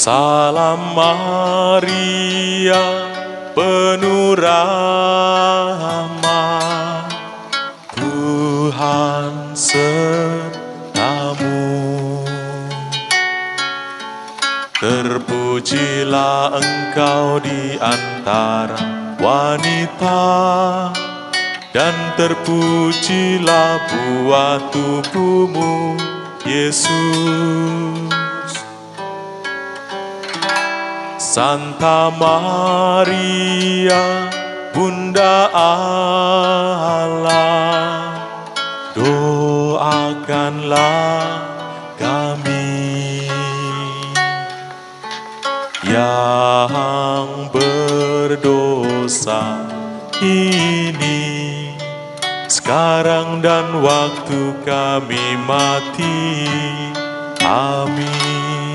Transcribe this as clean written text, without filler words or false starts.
Salam Maria, penuh rahmat, Tuhan sertamu. Terpujilah engkau di antara wanita, dan terpujilah buah tubuhmu, Yesus. Santa Maria, Bunda Allah, doakanlah kami yang berdosa ini, sekarang dan waktu kami mati. Amin.